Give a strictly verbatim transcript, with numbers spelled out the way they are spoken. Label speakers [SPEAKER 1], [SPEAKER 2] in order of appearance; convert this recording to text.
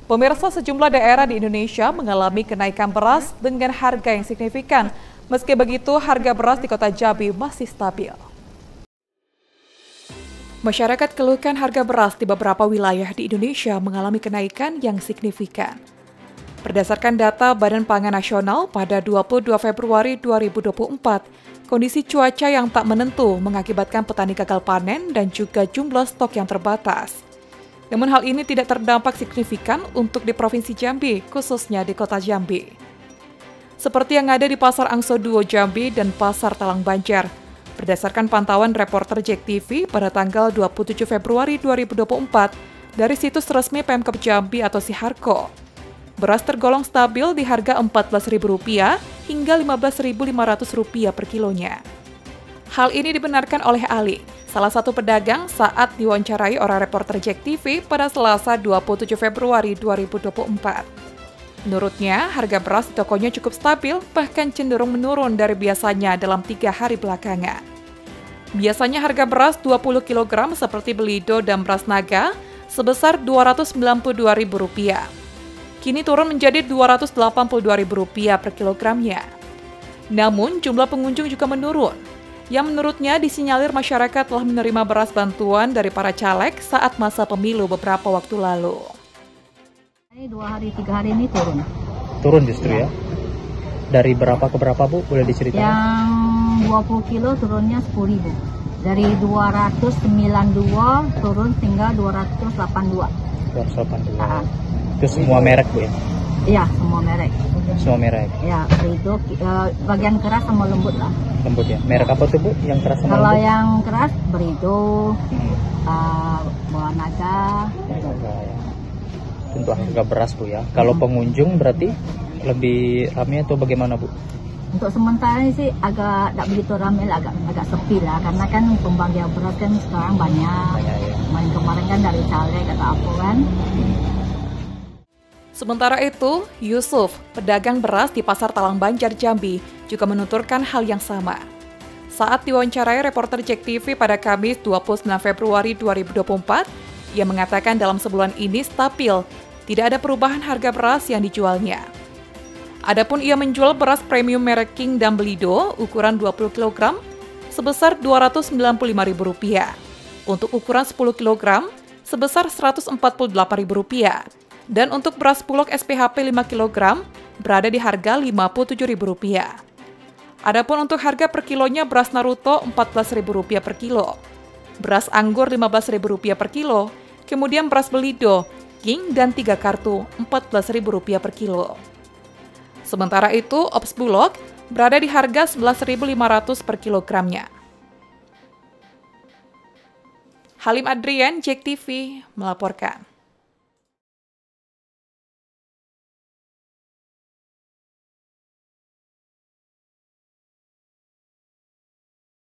[SPEAKER 1] Pemirsa, sejumlah daerah di Indonesia mengalami kenaikan beras dengan harga yang signifikan. Meski begitu, harga beras di Kota Jambi masih stabil. Masyarakat keluhkan harga beras di beberapa wilayah di Indonesia mengalami kenaikan yang signifikan. Berdasarkan data Badan Pangan Nasional pada dua puluh dua Februari dua ribu dua puluh empat, kondisi cuaca yang tak menentu mengakibatkan petani gagal panen dan juga jumlah stok yang terbatas. Namun hal ini tidak terdampak signifikan untuk di Provinsi Jambi, khususnya di Kota Jambi. Seperti yang ada di Pasar Angso Duo Jambi dan Pasar Talang Banjar. Berdasarkan pantauan reporter Jek T V pada tanggal dua puluh tujuh Februari dua ribu dua puluh empat dari situs resmi Pemkab Jambi atau Siharko, beras tergolong stabil di harga empat belas ribu rupiah hingga lima belas ribu lima ratus rupiah per kilonya. Hal ini dibenarkan oleh Ali, salah satu pedagang saat diwawancarai oleh reporter Jek T V pada Selasa dua puluh tujuh Februari dua ribu dua puluh empat. Menurutnya, harga beras di tokonya cukup stabil, bahkan cenderung menurun dari biasanya dalam tiga hari belakangan. Biasanya harga beras dua puluh kilogram seperti Belido dan beras Naga sebesar dua ratus sembilan puluh dua ribu rupiah. Kini turun menjadi dua ratus delapan puluh dua ribu rupiah per kilogramnya. Namun, jumlah pengunjung juga menurun, yang menurutnya disinyalir masyarakat telah menerima beras bantuan dari para caleg saat masa pemilu beberapa waktu lalu.
[SPEAKER 2] Ini dua hari, tiga hari ini turun.
[SPEAKER 3] Turun justru ya? ya? Dari berapa ke berapa, Bu? Boleh diceritakan?
[SPEAKER 2] Yang dua puluh kilo turunnya sepuluh ribu. Dari dua ratus sembilan puluh dua turun hingga dua ratus delapan puluh dua.
[SPEAKER 3] dua ratus delapan puluh dua.
[SPEAKER 2] Nah,
[SPEAKER 3] itu semua merek, Bu ya?
[SPEAKER 2] Iya, semua merek.
[SPEAKER 3] Semua merek?
[SPEAKER 2] Ya, itu uh, bagian keras sama lembut lah.
[SPEAKER 3] Lembut ya? Merek apa tuh, Bu? Yang keras sama
[SPEAKER 2] Kalau
[SPEAKER 3] lembut?
[SPEAKER 2] yang keras, Berido,
[SPEAKER 3] hmm.
[SPEAKER 2] uh, Buah Naga.
[SPEAKER 3] Naga ya. Untuk harga beras, Bu ya. Kalau hmm. pengunjung berarti lebih ramai atau bagaimana, Bu?
[SPEAKER 2] Untuk sementara ini sih agak tak begitu ramai, agak agak sepi lah, karena kan pembagian beras kan sekarang banyak. Banyak ya. Main kemarin kan dari caleg atau apa kan. Hmm.
[SPEAKER 1] Sementara itu, Yusuf, pedagang beras di Pasar Talang Banjar Jambi, juga menuturkan hal yang sama. Saat diwawancarai reporter Jek T V pada Kamis dua puluh sembilan Februari dua ribu dua puluh empat, ia mengatakan dalam sebulan ini stabil, tidak ada perubahan harga beras yang dijualnya. Adapun ia menjual beras premium merek King dan Belido ukuran dua puluh kilogram sebesar dua ratus sembilan puluh lima ribu rupiah. Untuk ukuran sepuluh kilogram sebesar seratus empat puluh delapan ribu rupiah. Dan untuk beras Bulog S P H P lima kilogram berada di harga lima puluh tujuh ribu rupiah. Adapun untuk harga per kilonya beras Naruto empat belas ribu rupiah per kilo, beras Anggur lima belas ribu rupiah per kilo, kemudian beras Belido, King dan tiga kartu empat belas ribu rupiah per kilo. Sementara itu, Ops Bulog berada di harga sebelas ribu lima ratus per kilogramnya. Halim Adrian, Jek T V melaporkan.